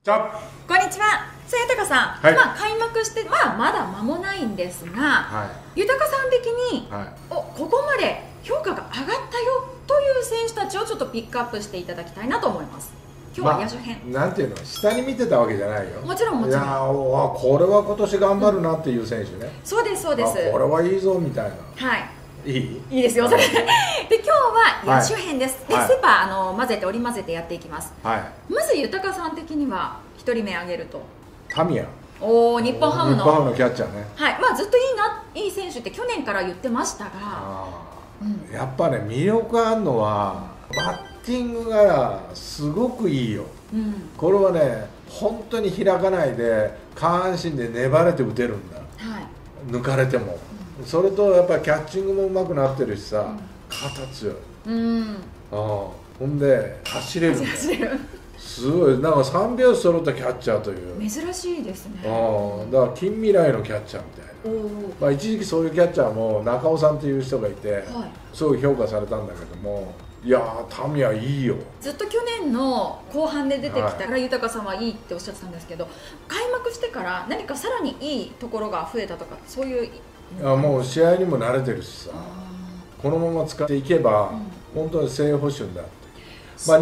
じゃこんにちは。豊さん、 はい開幕して、まだ間もないんですが、 は豊さん的に、 はいここまで評価が上がったよという選手たちをちょっとピックアップしていただきたいなと思います。今日は野手編、 なんていうの、下に見てたわけじゃないよ。 もちろんもちろん。 いやー、これは今年頑張るなっていう選手ね。 そうですそうです。 これはいいぞみたいな。 はい。 いいいいですよそれ。で今日は野手編です。 はいでセパ混ぜて織り交ぜてやっていきます。 はい。 まず豊さん的には一人目挙げると、 タミヤ。 日本ハムの。 日本ハムのキャッチャーね。 はい。ずっといい選手って去年から言ってましたが。 やっぱね、魅力あるのはバッティングがすごくいいよ。これはね、本当に開かないで下半身で粘れて打てるんだ。抜かれても。それとやっぱりキャッチングも上手くなってるしさ、肩強い。ほんで走れるんだよ。すごい、なんか3拍子揃ったキャッチャーという。 珍しいですね。 だから近未来のキャッチャーみたいな。一時期そういうキャッチャーも中尾さんっていう人がいて、すごい評価されたんだけども、いやー、タミヤいいよ。ずっと去年の後半で出てきたら豊さんはいいっておっしゃってたんですけど、開幕してから何かさらにいいところが増えたとか、そういう。 もう試合にも慣れてるしさ、このまま使っていけば本当に正捕手になって、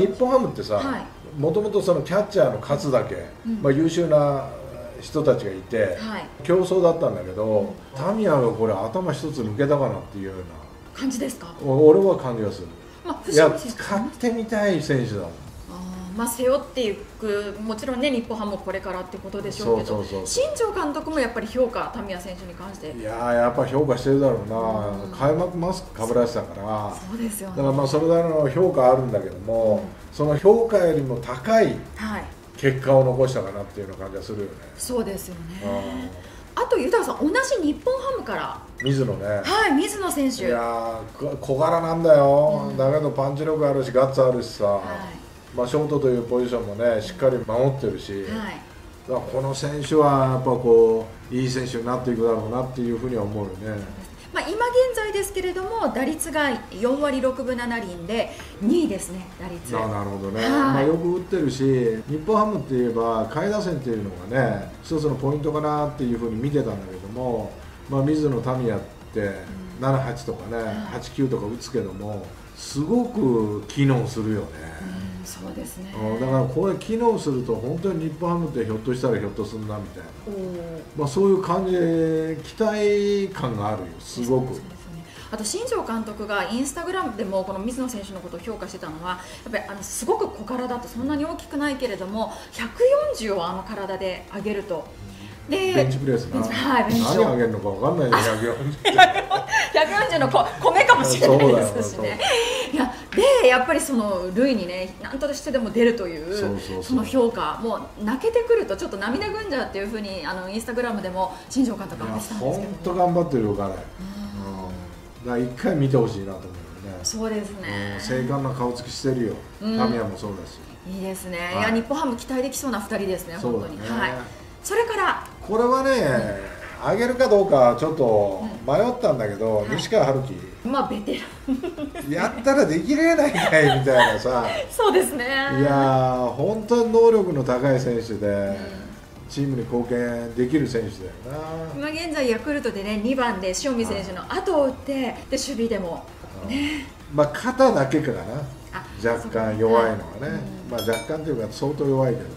日本ハムってさ、もともとそのキャッチャーの数だけ、優秀な人たちがいて、競争だったんだけど、タミヤがこれ頭一つ抜けたかなっていうような感じですか。 俺は感じがする。いや、使ってみたい選手だもん。 背負っていく、もちろんね、日本ハムもこれからってことでしょうけど、新庄監督もやっぱり評価、タミヤ選手に関して。 いやー、やっぱり評価してるだろうな。開幕マスクかぶらせたから、 そうですよね。 だからそれなりの評価あるんだけども、その評価よりも高い結果を残したかなっていうような感じがするよね。 そうですよね。あと豊さん、同じ日本ハムから水野ね。 水野選手。 いやー、小柄なんだよ。だけどパンチ力あるしガッツあるしさ、ショートというポジションもね、しっかり守ってるし、だからこの選手はやっぱいい選手になっていくだろうなっていうふうには思うよね。 今現在ですけれども、打率が4割6分7厘で2位ですね、打率。 なるほどね。よく打ってるし、日本ハムって言えば下位打線っていうのがね、一つのポイントかなっていうふうに見てたんだけども、水野、タミヤって7、8とかね、8、9とか打つけども、すごく機能するよね。 そうですね。 だからこれ機能すると本当に日本ハムってひょっとしたらひょっとするなみたいな、そういう感じで期待感があるよ、すごく。 あと新庄監督がインスタグラムでもこの水野選手のことを評価してたのは、やっぱりすごく小柄だと、そんなに大きくないけれども140を体で上げると。 ベンチプレスな、何上げるのか分かんないね。 140の米かもしれないですしね。やっぱりその塁にね、何としてでも出るというその評価、もう泣けてくるとちょっと涙ぐんじゃうっていうふうにインスタグラムでも新庄監督が言ってたんですけど、 本当頑張ってるよ彼。だから一回見てほしいなと思うよね。 そうですね。 精悍な顔つきしてるよ。タミヤもそうだし。 いいですね。いや、日本ハム期待できそうな2人ですね、本当に。それからこれはね、上げるかどうかちょっと迷ったんだけど、西川春樹、 ベテランやったらできれないかいみたいなさ。 そうですね。 いやー、本当に能力の高い選手で、チームに貢献できる選手だよな。 今現在ヤクルトでね、2番で塩見選手の後を打って、で守備でもね、 肩だけかな、若干弱いのはね。若干というか相当弱いけど、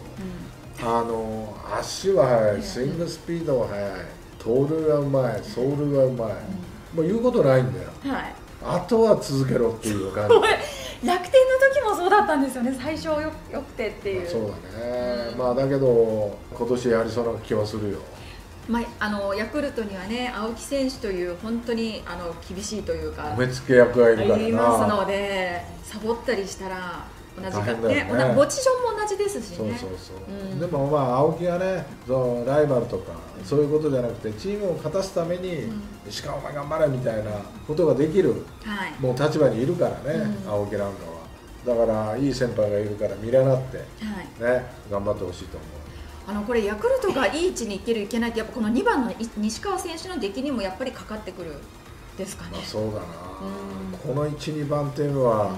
足は速い、スイングスピードは速い、盗塁はうまい、走塁はうまい、もう言うことないんだよ。あとは続けろっていう感じ。 楽天の時もそうだったんですよね、最初よくてっていう。 そうだね。だけど今年やりそうな気はするよ。 ヤクルトにはね、青木選手という本当に厳しいというか目付け役がいるからな。 いますので、サボったりしたら同じかね、ポジションも同じですしね。 でも青木はね、ライバルとかそういうことじゃなくて、チームを勝たすために石川お前頑張れみたいなことができる、もう立場にいるからね、青木なんかは。だからいい先輩がいるから見習ってね、頑張ってほしいと思う。 これヤクルトがいい位置に行けるいけないって、やっぱこの2番の西川選手の出来にもやっぱりかかってくるですかね。 そうだな。この1、2番っていうのは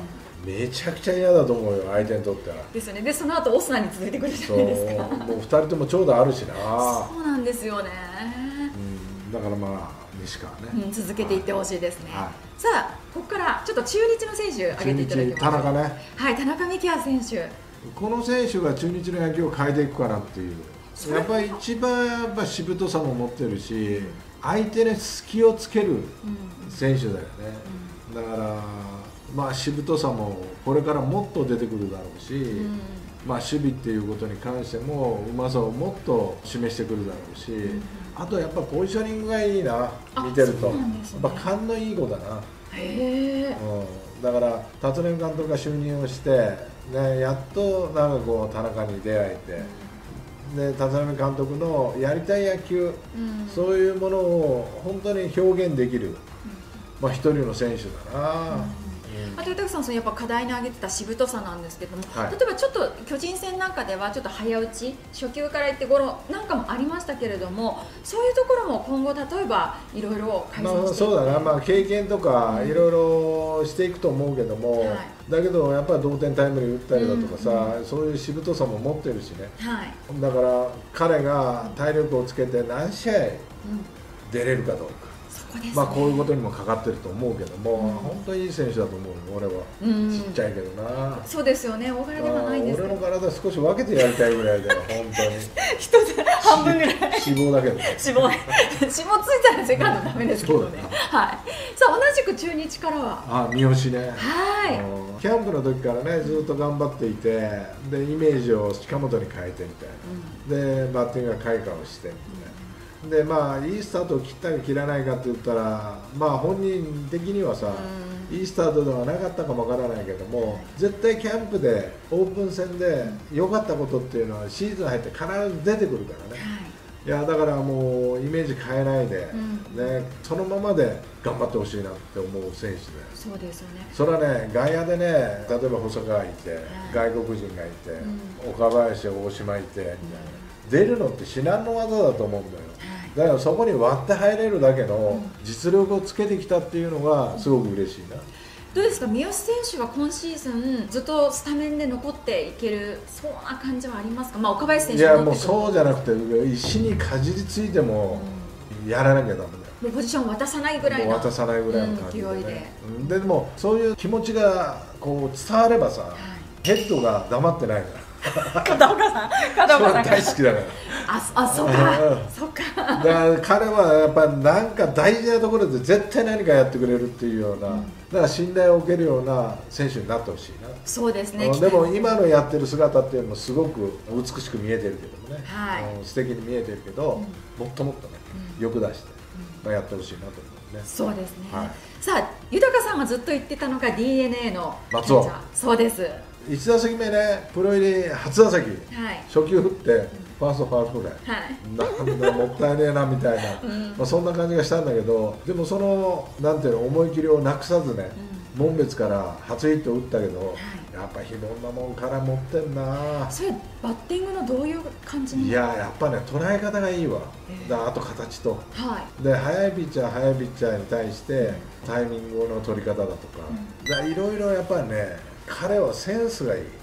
めちゃくちゃ嫌だと思うよ、相手にとっては。 ですよね。でその後オスナに続いてくるじゃないですか。 もう2人とも長打あるしな。 そうなんですよね。 だからまあ西川ね、 続けていってほしいですね。さあここからちょっと中日の選手挙げていただきます。 田中ね。 はい、田中幹也選手。 この選手が中日の野球を変えていくかなっていう。やっぱり一番やっぱしぶとさも持ってるし、相手に隙をつける選手だよね。だからまあしぶとさもこれからもっと出てくるだろうし、まあ守備っていうことに関してもうまさをもっと示してくるだろうし、あとやっぱポジショニングがいいな、見てると、やっぱ勘のいい子だな。だから立浪監督が就任をして、ね、やっとなんかこう田中に出会えて、で立浪監督のやりたい野球、そういうものを本当に表現できる、まあ、一人の選手だな。 あと豊さん、やっぱ課題に挙げてたしぶとさなんですけども、 はい、 例えばちょっと巨人戦なんかではちょっと早打ち、初球からいってゴロなんかもありましたけれども、そういうところも今後例えばいろいろ改善していく、 そうだな、まあ、経験とかいろいろしていくと思うけども、だけどやっぱり同点タイムリー打ったりだとかさ、そういうしぶとさも持ってるしね、だから彼が体力をつけて何試合出れるかどうか。まあこういうことにもかかってると思うけども、本当にいい選手だと思うよ、俺は。ちっちゃいけどな。 そうですよね、大柄ではないんですけど、 俺の体少し分けてやりたいぐらいだよ、本当に。 一つ半分ぐらい。 脂肪だけど。 脂肪ついたらセカンドダメですけどね。はい。さあ同じく中日からは。 三好ね。 はい。 キャンプの時からね、ずっと頑張っていて、でイメージを近本に変えてみたいな。でバッティングが開花をしてみたいな。でまあいいスタートを切ったか切らないかって言ったら、まあ本人的にはさ、いいスタートではなかったかもわからないけども、絶対キャンプでオープン戦で良かったことっていうのはシーズン入って必ず出てくるからね。いやだからもうイメージ変えないで、ね、そのままで頑張ってほしいなって思う選手で。 そうですよね。 それはね、外野でね、例えば細川いて、外国人がいて、岡林、大島いてみたいな、出るのって至難の技だと思うんだよ。だからそこに割って入れるだけの実力をつけてきたっていうのがすごく嬉しいな。 どうですか、三好選手は今シーズンずっとスタメンで残っていけるそうな感じはありますか。まあ岡林選手いやもうそうじゃなくて、石にかじりついてもやらなきゃダメだよ。 もうポジション渡さないぐらいの、 渡さないぐらいの感じでね。でもそういう気持ちがこう伝わればさ、ヘッドが黙ってないから。 片岡さん大好きだから。 そっか、そっか。 だから彼はやっぱりなんか大事なところで絶対何かやってくれるっていうような、だから信頼を受けるような選手になってほしいな。 そうですね。 でも今のやってる姿っていうのもすごく美しく見えてるけどもね、素敵に見えてるけど、もっともっとね、欲出してやってほしいなと思うね。 そうですね。さあ豊さんがずっと言ってたのが DNA の松尾。 そうです。 1打席目ね、プロ入り初打席、初球振ってファーストファウルフライ、なんだもったいねえなみたいな、まあそんな感じがしたんだけど、でもそのなんていうの、思い切りをなくさずね、門別から初ヒット打ったけど、やっぱ非凡なもんから持ってんな。 それバッティングのどういう感じに？ いややっぱね、捉え方がいいわ。あと形と、で速いピッチャーに対してタイミングの取り方だとか、いろいろやっぱりね、彼はセンスがいい。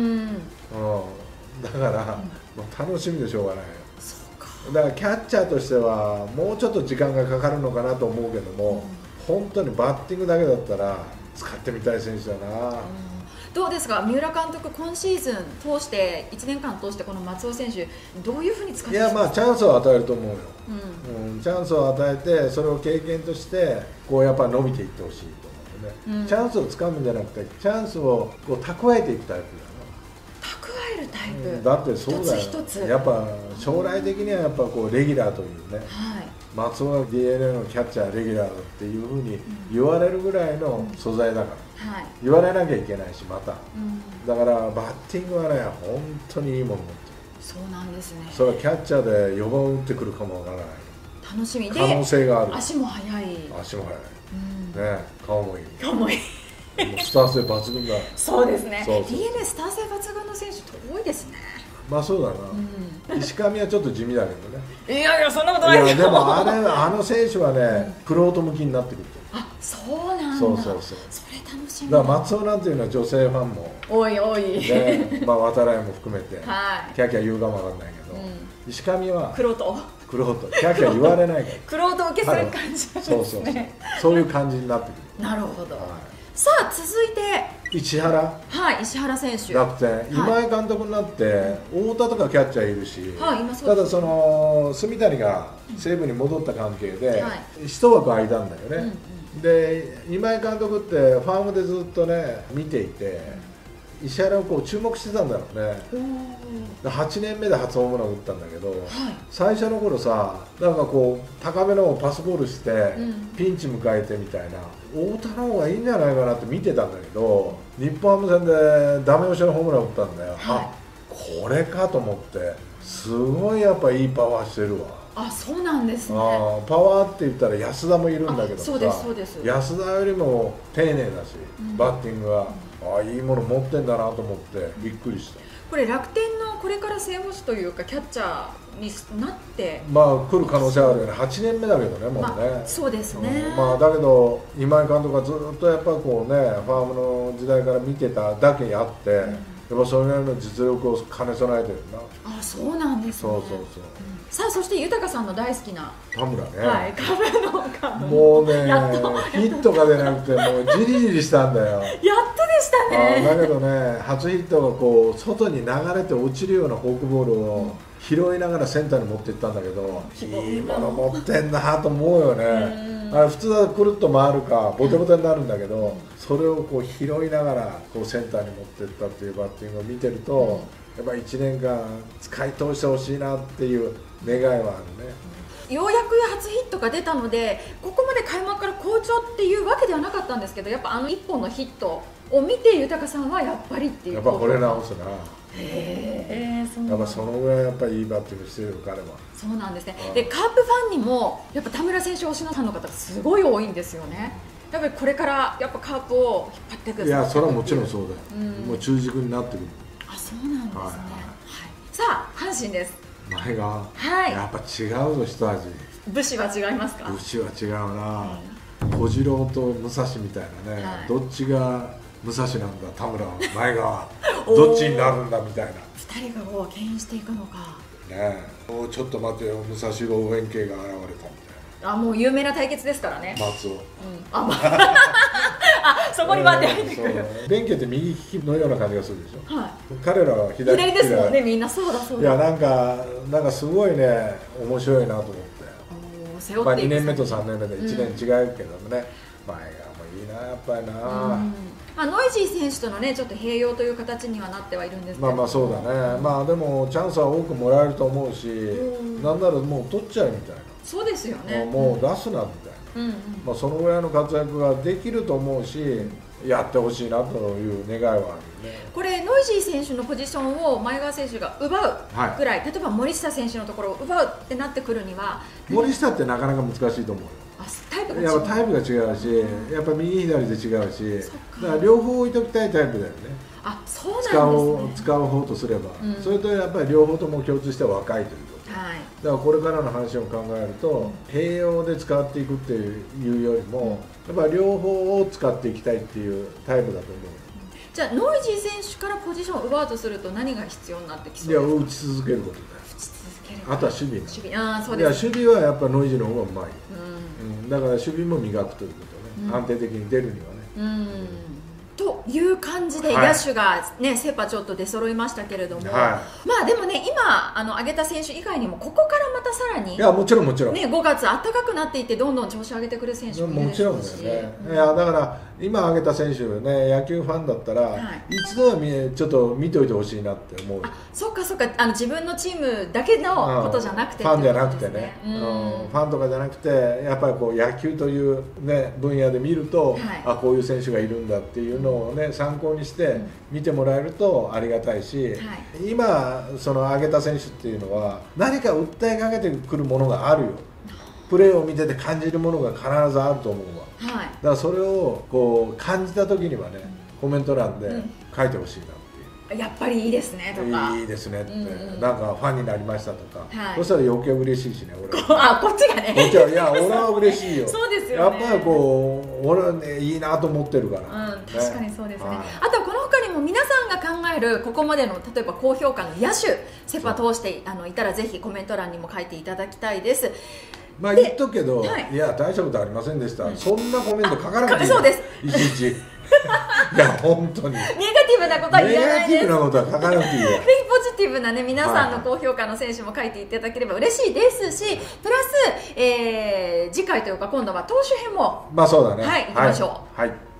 だからもう楽しみでしょうがない。だからキャッチャーとしてはもうちょっと時間がかかるのかなと思うけども、本当にバッティングだけだったら使ってみたい選手だな。 どうですか、三浦監督、今シーズン通して1年間通してこの松尾選手どういうふうに使ってますか？ いやまあチャンスを与えると思うよ。チャンスを与えて、それを経験としてこうやっぱ伸びていってほしいと思うね。チャンスをつかむんじゃなくて、チャンスをこう蓄えていくタイプ蓄えるタイプ、 だってそうだよ。やっぱ将来的にはやっぱこうレギュラーというね、松尾は DNA のキャッチャーレギュラーだっていうふうに言われるぐらいの素材だから、言われなきゃいけないし、また、だからバッティングはね、本当にいいもの持ってる。 そうなんですね。 それはキャッチャーで4番打ってくるかもわからない。 楽しみで、 可能性がある。 足も速い。 足も速い。ね、顔もいい。 顔もいい。 スター性抜群だ。 そうですね。DNA スター性抜群の選手って多いですね。 まあそうだな。石上はちょっと地味だけどね。 いやいや、そんなことないよ。いやでもあの選手はね、クロート向きになってくると。 あ、そうなんだ。 そうそれ楽しみだ。だから松尾なんていうのは女性ファンも多いで、渡来も含めて、 はい、 キャキャ言うかもわかんないけど、石上は玄人キャキャ言われないから玄人受けする感じなんですね。 そういう感じになってくる。 なるほど、さあ続いて石原選手、 楽天、今井監督になって太田とかキャッチャーいるし、ただその住谷が西武に戻った関係で一枠空いたんだよね。で今井監督ってファームでずっとね見ていて、石原をこう注目してたんだろうね。8年目で初ホームラン打ったんだけど、最初の頃さ、なんかこう高めのをパスボールしてピンチ迎えてみたいな、太田の方がいいんじゃないかなって見てたんだけど、日本ハム戦でダメ押しのホームラン打ったんだよ。これかと思って、すごいやっぱいいパワーしてるわ。 あ、そうなんですね。 パワーって言ったら安田もいるんだけどさ、 そうです。 安田よりも丁寧だし、バッティングがいいもの持ってんだなと思ってびっくりした。 これ楽天のこれから正捕手というかキャッチャーになって来る可能性あるよね。8年目だけどね、もうね。 そうですね。 だけど今井監督がずっとやっぱこうね、ファームの時代から見てただけにあって、やっぱそれなりの実力を兼ね備えてるな。あ、 そうなんですね。 そうさあ、そして豊さんの大好きな田村ね。 株もうね、ヒットが出なくてもうじりじりしたんだよ。 やっとでしたね。 だけどね、初ヒットがこう外に流れて落ちるようなフォークボールを拾いながらセンターに持っていったんだけど、いいもの持ってんなと思うよね。あれ普通はくるっと回るかボテボテになるんだけど、それをこう拾いながらこうセンターに持っていったっていうバッティングを見てると、やっぱ1年間使い通してほしいなっていう願いはあるね。 ようやく初ヒットが出たので、ここまで開幕から好調っていうわけではなかったんですけど、やっぱ1本のヒットを見て豊さんはやっぱりっていう。 やっぱこれ直すな。 やっぱそのぐらいやっぱりいいバッティングしてる彼は。 そうなんですね。でカープファンにもやっぱ田村選手推しのファンの方すごい多いんですよね。やっぱりこれからやっぱカープを引っ張っていく。 いや、それはもちろんそうだよ。もう中軸になってくる。 あ、そうなんですね。さあ阪神です。 前がやっぱ違うぞ、一味。 武士は違いますか？ 武士は違うな。小次郎と武蔵みたいなね、どっちが武蔵なんだ、田村前川どっちになるんだみたいな。 2人がこう牽引していくのかね。もうちょっと待てよ、武蔵が応援系が現れたみたいな。もう有名な対決ですからね。 松尾。 そこにバッて入ってくる。 弁慶って右利きのような感じがするでしょ。彼らは左利きですもんね、みんな。そうだ。 いや、なんかすごいね、面白いなと思って。2年目と3年目で1年違うけどもね、前がもういいな、やっぱりな。 ノイジー選手とのね、ちょっと併用という形にはなってはいるんですけど、 そうだね。でもチャンスは多くもらえると思うし、なんならもう取っちゃうみたいな。 そうですよね。 もう出すなみたいな。そのぐらいの活躍ができると思うし、やってほしいなという願いはあるよね。 これノイジー選手のポジションを前川選手が奪うぐらい、例えば森下選手のところを奪うってなってくるには、 森下ってなかなか難しいと思うよ。 タイプが違う。 タイプが違うし、やっぱ右左で違うし、だから両方置いときたいタイプだよね。 そうなんですね。 使う方とすれば、それとやっぱり両方とも共通して若いということ。だからこれからの話を考えると、併用で使っていくっていうよりも、やっぱり両方を使っていきたいっていうタイプだと思う。 じゃあノイジー選手からポジションを奪うとすると何が必要になってきそうですか？ いや、打ち続けることだよ。あとは守備。守備はやっぱ守備の方がうまい。だから守備も磨くということね。安定的に出るにはね。という感じで野手がね、セ・パちょっと出揃いましたけれども、でもね、今挙げた選手以外にもここからまたさらに、 いや、もちろんね、 5月暖かくなっていってどんどん調子を上げてくる選手もいるでしょうし。 もちろんだよね。いや、だから今挙げた選手ね、野球ファンだったら、一度はちょっと見といてほしいなって思う。 そっか自分のチームだけのことじゃなくて、 ファンじゃなくてね、ファンとかじゃなくて、やっぱりこう野球というね分野で見ると、こういう選手がいるんだっていうのをね参考にして見てもらえるとありがたいし、今その挙げた選手っていうのは何か訴えかけてくるものがあるよ。プレーを見てて感じるものが必ずあると思うわ。だからそれをこう感じた時にはね、コメント欄で書いてほしいなっていう。 やっぱりいいですねとか、 いいですねって、なんかファンになりましたとか、そしたら余計嬉しいしね、俺は。こっちがね。 こっちは、いや、俺は嬉しいよ。 そうですよね。 やっぱりこう、俺はね、いいなと思ってるから。 確かにそうですね。あとはこの他にも皆さんが考えるここまでの例えば高評価の野手、セ・パ通していたらぜひコメント欄にも書いていただきたいです。 まあ言っとくけど、いや大したことありませんでした、そんなコメント書かなくていい。 そうです。 いちいち。いや本当に。ネガティブなことは言わないです。 ネガティブなことは書かなくていいよ。 ぜひポジティブなね皆さんの高評価の選手も書いていただければ嬉しいですし、プラス、次回というか今度は投手編もまあそうだね。 はい行きましょう。 はい。